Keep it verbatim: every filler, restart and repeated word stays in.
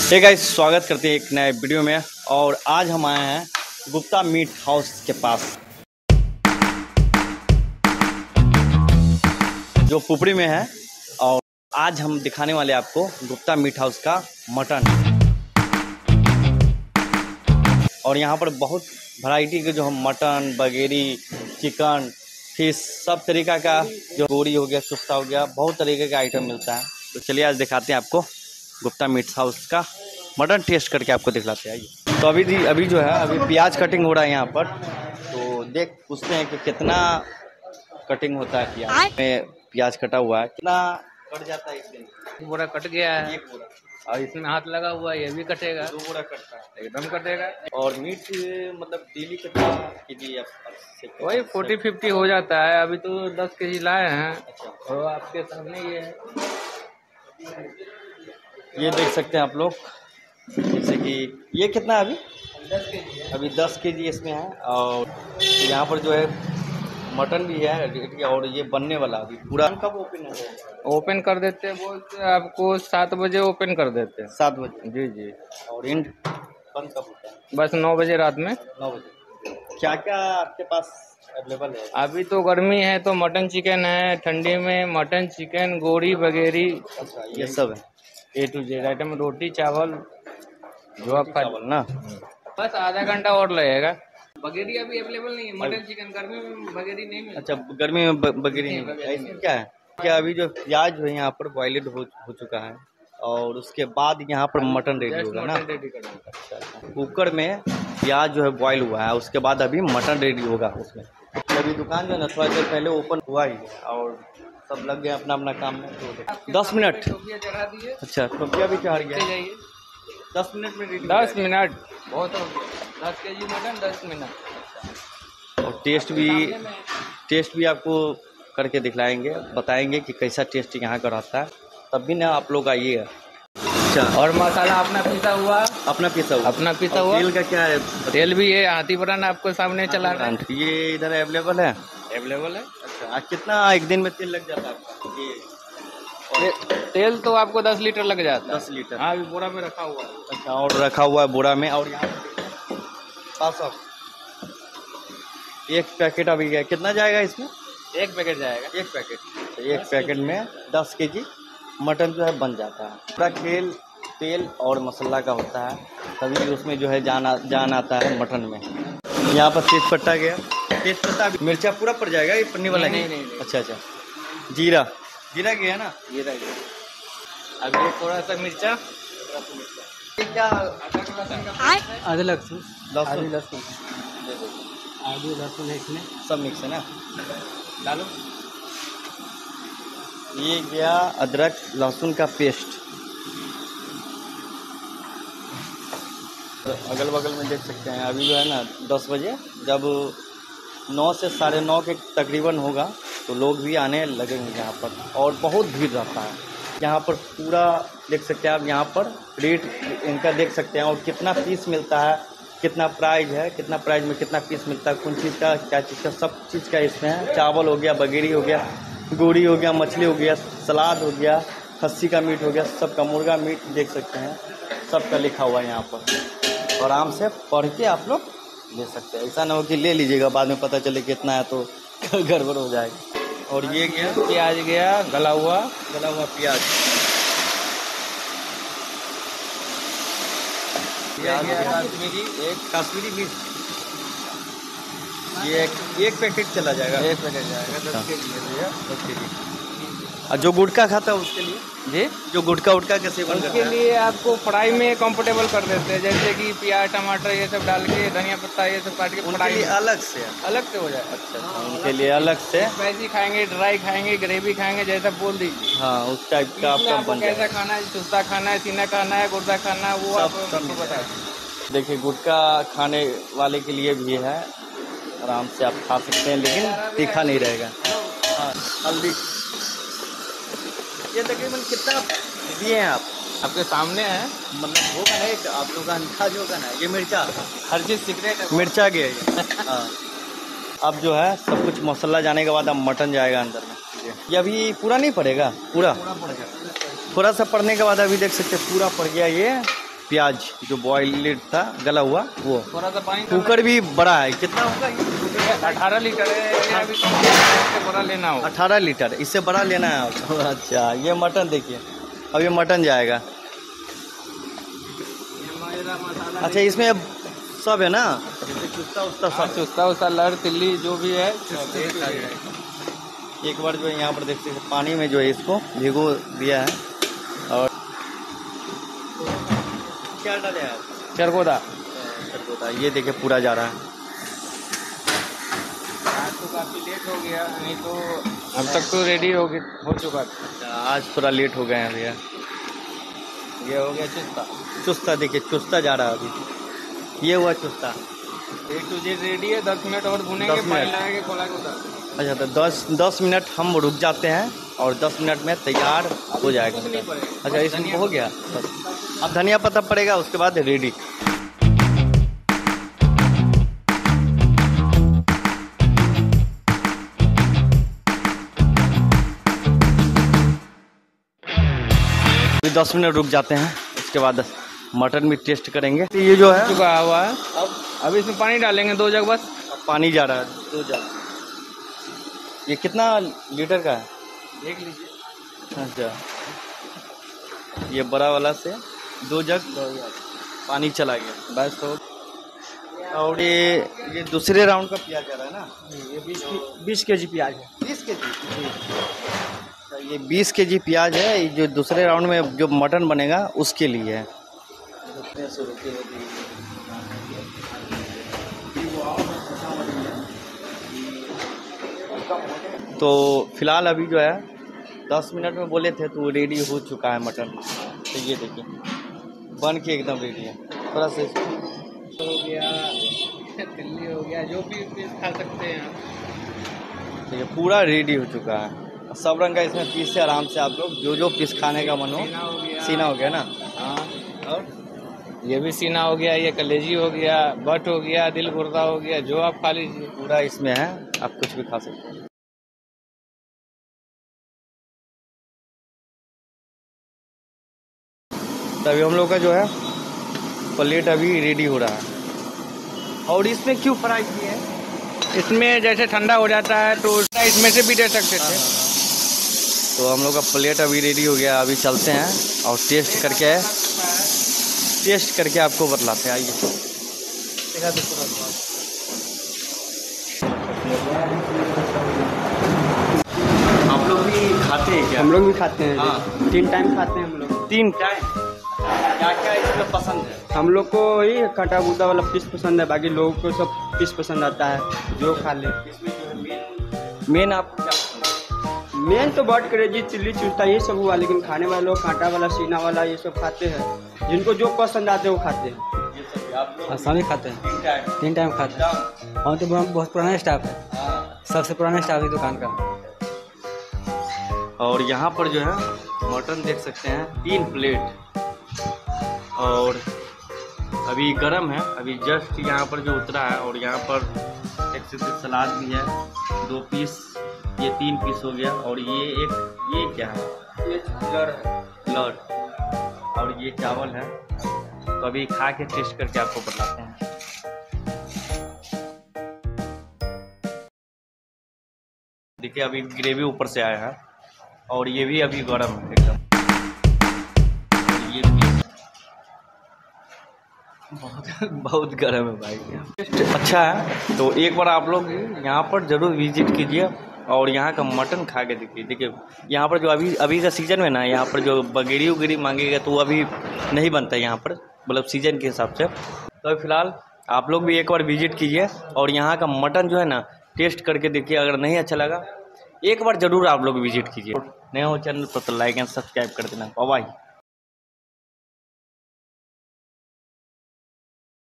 Hey guys, स्वागत करते हैं एक नए वीडियो में। और आज हम आए हैं गुप्ता मीट हाउस के पास, जो पुपरी में है। और आज हम दिखाने वाले आपको गुप्ता मीट हाउस का मटन। और यहाँ पर बहुत वैरायटी के जो हम मटन वगैरह, चिकन, फिश, सब तरीका का, जो गोरी हो गया, सुफ्ता हो गया, बहुत तरीके का आइटम मिलता है। तो चलिए आज दिखाते हैं आपको गुप्ता मीट हाउस का मटन, टेस्ट करके आपको दिखलाते हैं। आइए। तो अभी अभी जो है अभी प्याज कटिंग हो रहा है यहाँ पर। तो देख पूछते हैं कि कितना कटिंग होता है प्याज में। प्याज कटा हुआ है, कितना कट जाता है इसमें? बोरा कट गया है, एक बोरा। और इसमें हाथ लगा हुआ है, ये भी कटेगा। दो बोरा कटता है, एकदम कटेगा। और मीट मतलब डेली कितना केजी? वही फोर्टी फिफ्टी हो जाता है। अभी तो दस के जी लाए हैं। अच्छा। और आपके सामने ये है, ये देख सकते हैं आप लोग, जैसे कि ये कितना है अभी? दस के जी है। अभी दस के जी इसमें है। और यहाँ पर जो है मटन भी है, और ये बनने वाला अभी पूरा। कब ओपन होगा? ओपन कर देते हैं, बोलते हैं आपको सात बजे ओपन कर देते हैं। सात बजे? जी जी। और एंड बंद कब होता है? बस नौ बजे रात में। नौ बजे। क्या क्या आपके पास अवेलेबल है? अभी तो गर्मी है तो मटन चिकन है, ठंडी में मटन चिकन गोरी वगैरह। अच्छा, ये सब है ए टू जेड आइटम, रोटी चावल जो आप खा। चावल ना। बस आधा घंटा और लगेगा। बगेरी अभी अवेलेबल नहीं है। मटन चिकन गर्मी में बगेरी नहीं मिलता। अच्छा, गर्मी में बगैर नहीं मिलता। इसमें क्या है, क्या अभी जो प्याज है यहाँ पर बॉइल्ड हो, हो चुका है, और उसके बाद यहाँ पर मटन रेडी होगा ना। अच्छा, कुकर में प्याज जो है बॉयल हुआ है, उसके बाद अभी मटन रेडी होगा उसमें। अभी दुकान जो है ना थोड़ा देर पहले ओपन हुआ ही है, और सब लग गए अपना अपना काम में। तो दस मिनट। अच्छा, टोपिया भी चढ़ गया। दस मिनट में रेडी। दस मिनट बहुत हो गया। दस के जी मटन दस मिनट। और टेस्ट भी टेस्ट भी आपको करके दिखलाएंगे, बताएंगे कि कैसा टेस्ट यहाँ का रहता है। तब भी ना आप लोग आइएगा। अच्छा। और मसाला अपना पीसा हुआ, अपना पीसा हुआ अपना पीसा हुआ। तेल का क्या है? तेल भी है, हाथी ब्रांड आपको सामने चला रहा है। ये इधर अवेलेबल है? अवेलेबल है। अच्छा, आज कितना एक दिन में तेल लग जाता है आपका? ये ते, तेल तो आपको दस लीटर लग जाता है। दस लीटर? हाँ, अभी बोरा में रखा हुआ है। अच्छा, और रखा हुआ है बोरा में। और यहाँ पास ऑफ एक पैकेट अभी गया, कितना जाएगा इसमें? एक पैकेट जाएगा। एक पैकेट। तो एक पैकेट में दस के जी मटन जो है बन जाता है। पूरा खेल तेल और मसाला का होता है, तभी उसमें जो है जान आ, जान आता है मटन में। यहाँ पर तेज पत्ता गया, तेज पत्ता मिर्चा पूरा पड़ जाएगा ये पन्नी वाला? नहीं नहीं, नहीं। अच्छा अच्छा, जीरा जीरा गया ना? जीरा गया। अब ये थोड़ा सा मिर्चा, क्या आधे लहसुन, लहसुन लहसुन आधी लहसुन है इसमें, सब मिक्स है ना? डालो। ये गया अदरक लहसुन का पेस्ट। अगल बगल में देख सकते हैं अभी जो है ना दस बजे, जब नौ से साढ़े नौ के तकरीबन होगा तो लोग भी आने लगेंगे यहाँ पर, और बहुत भीड़ रहता है यहाँ पर। पूरा देख सकते हैं आप, यहाँ पर रेट इनका देख सकते हैं, और कितना पीस मिलता है, कितना प्राइस है, कितना प्राइस में कितना पीस मिलता है, कौन चीज़ का क्या चीज़ का, सब चीज़ का इसमें है। चावल हो गया, बगेरी हो गया, गोरी हो गया, मछली हो गया, सलाद हो गया, खस्सी का मीट हो गया, सबका मुर्गा मीट देख सकते हैं, सबका लिखा हुआ है यहाँ पर। और आराम से पढ़ के आप लोग ले सकते हैं। ऐसा ना हो कि ले लीजिएगा बाद में पता चले कितना है तो गड़बड़ हो जाएगा। और ये गया प्याज गया, गला हुआ गला हुआ प्याज। प्याज गया काश्मीरी, एक काश्मीरी मिर्च, ये एक, एक पैकेट चला जाएगा। एक पैकेट जाएगा दस के जी भैया, दस के जी। और जो गुटखा खाता है उसके लिए जी, जो गुटखा उटका के सेवन करता उसके है, लिए आपको फ्राई में कंफर्टेबल कर देते हैं, जैसे कि प्याज टमाटर ये सब डाल के, धनिया पत्ता ये सब काट के उनके फ्राई लिए अलग से है। अलग से हो जाए। अच्छा, उनके लिए अलग से। स्पाइसी खाएंगे, ड्राई खाएंगे, ग्रेवी खाएंगे, जैसा बोल दीजिए। हाँ, उस टाइप का आपका आपको बन कैसा जाएगा। खाना है, सुस्ता खाना है, सीना खाना है, गुर्दा खाना है, वो आप सब- सब हमको बता दीजिए। देखिए, गुटखा खाने वाले के लिए भी है, आराम से आप खा सकते हैं, लेकिन तीखा नहीं रहेगा। हाँ, हल्दी ये तकरीबन कितना दिए हैं आप? आपके सामने है, मतलब होगा ना एक आप लोग का अंदाज होगा ना। ये मिर्चा, हर चीज सीक्रेट है। मिर्चा गया ये। हाँ, अब जो है सब कुछ मसाला जाने के बाद अब मटन जाएगा अंदर में। ये अभी पूरा नहीं पड़ेगा, पूरा पूरा पड़ जाएगा। थोड़ा सा पड़ने के बाद अभी देख सकते हैं पूरा पड़ गया ये प्याज जो बॉइल्ड था गला हुआ वो। थोड़ा सा पानी कुकर भी बड़ा है, कितना होगा ये? अठारह लीटर है, अभी इससे बड़ा लेना हो। अठारह लीटर, इससे बड़ा लेना है आपको। अच्छा, ये मटन देखिए, अब ये मटन जाएगा। अच्छा, इसमें सब है ना, चुस्ता उस्ता सब, चुस्ता उस्ता लड़ तिल्ली जो भी है। एक बार जो है यहाँ पर देखते हैं पानी में जो है इसको भिगो दिया है। और क्या डाले आप? चरगोदा। चरगोदा, ये देखिए पूरा जा रहा है। आज तो काफ़ी लेट हो गया, नहीं तो अब तक तो रेडी हो गया हो चुका था। आज थोड़ा लेट हो गए हैं भैया। ये हो गया चुस्ता। चुस्ता देखिए, चुस्ता जा रहा है अभी, ये हुआ चुस्ता। ए टू जेड रेडी है, दस मिनट और भुनेंगे, पानी लगाएंगे, खोला के उतार। अच्छा, तो दस दस मिनट हम रुक जाते हैं और दस मिनट में तैयार हो जाएगा। अच्छा, इसमें हो गया, अब धनिया पत्ता पड़ेगा, उसके बाद रेडी। दस मिनट रुक जाते हैं, उसके बाद मटन भी टेस्ट करेंगे। तो ये जो है चुका हुआ है, अब अब इसमें पानी डालेंगे दो जग बस। पानी जा रहा है दो जग। ये कितना लीटर का है देख लीजिए। अच्छा, ये बड़ा वाला से दो जग पानी चला गया बस। तो और ये ये दूसरे राउंड का प्याज जा रहा है ना, ये बीस बीस के जी प्याज है। बीस के जी ये बीस के जी प्याज है। ये जो दूसरे राउंड में जो मटन बनेगा उसके लिए है। तो फिलहाल अभी जो है दस मिनट में बोले थे तो रेडी हो चुका है मटन। तो ये देखिए बन के एकदम रेडी है। थोड़ा सा हो गया, दिल्ली हो गया, जो भी पीस खा सकते हैं आप। ठीक है, पूरा रेडी हो चुका है। सब रंग का इसमें पीस से आराम से आप लोग जो जो पीस खाने का मन हो। सीना हो गया, सीना हो गया ना, हाँ, और ये भी सीना हो गया, ये कलेजी हो गया, बट हो गया, दिल गुर्दा हो गया, जो आप खा लीजिए। पूरा इसमें है, आप कुछ भी खा सकते हैं। तभी हम लोग का जो है प्लेट अभी रेडी हो रहा है। और इसमें क्यों फ्राई किए हैं? इसमें जैसे ठंडा हो जाता है तो इसमें से भी दे सकते थे। तो हम लोग का प्लेट अभी रेडी हो गया, अभी चलते हैं और टेस्ट करके टेस्ट करके आपको बतलाते हैं। आइए आप लोग भी खाते हैं क्या? हम लोग भी खाते हैं। हाँ। तीन टाइम खाते हैं हम लोग। तीन टाइम? क्या क्या इसमें पसंद है? हम लोग को ये खटा गूदा वाला पीस पसंद है, बाकी लोगों को सब पीस पसंद आता है, जो खा ले। इसमें जो है मेन मेन आपको क्या पसंद है? मेन तो बट क्रेजी चिल्ली चूस्ता ये सब हुआ, लेकिन खाने वाले लोग कांटा वाला सीना वाला ये सब खाते हैं। जिनको जो पसंद आते हैं वो खाते हैं। ये सब आप लोग सभी खाते हैं, तीन टाइम? तीन टाइम खाते हैं। और तो बहुत पुराना स्टाफ है, हाँ। सबसे पुराना स्टाफ है दुकान का। और यहाँ पर जो है मटन देख सकते हैं, तीन प्लेट। और अभी गरम है, अभी जस्ट यहाँ पर जो उतरा है। और यहाँ पर एक से सलाद भी है, दो पीस, ये तीन पीस हो गया। और ये एक ये क्या है? ये लड़ है, लड़। और ये चावल है। तो अभी खा के टेस्ट करके आपको बताते हैं। देखिए अभी ग्रेवी ऊपर से आया है और ये भी अभी गरम है एकदम। ये भी बहुत बहुत गर्म है भाई। अच्छा है, तो एक बार आप लोग यहाँ पर ज़रूर विजिट कीजिए और यहाँ का मटन खा के देखिए। देखिए यहाँ पर जो अभी अभी का सीज़न में ना, यहाँ पर जो बगेरी उगेरी मांगेगा तो वो अभी नहीं बनता यहाँ पर, मतलब सीज़न के हिसाब से। तो फिलहाल आप लोग भी एक बार विजिट कीजिए और यहाँ का मटन जो है ना टेस्ट करके देखिए। अगर नहीं अच्छा लगा एक बार ज़रूर आप लोग विजिट कीजिए। नए हो चैनल पर तो लाइक एंड सब्सक्राइब कर देना। Bye bye.